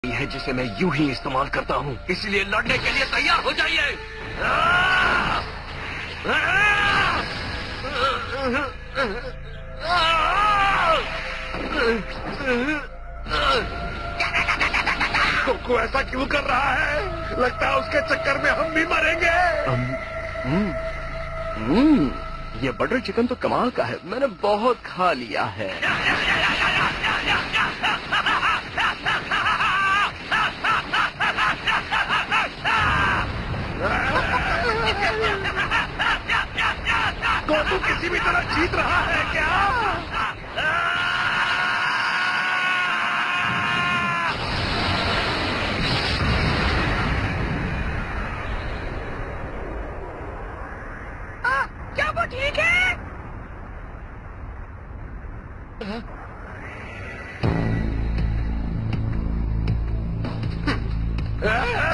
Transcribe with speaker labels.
Speaker 1: है जिसे मैं यूं ही इस्तेमाल करता हूँ, इसलिए लड़ने के लिए तैयार हो जाइए।
Speaker 2: कोको ऐसा क्यों कर रहा है? लगता है उसके चक्कर में हम भी मरेंगे।
Speaker 1: ये बटर चिकन तो कमाल का है, मैंने बहुत खा लिया है।
Speaker 2: कोको किसी भी तरह जीत रहा है क्या?
Speaker 3: क्या वो ठीक है?
Speaker 2: हाँ?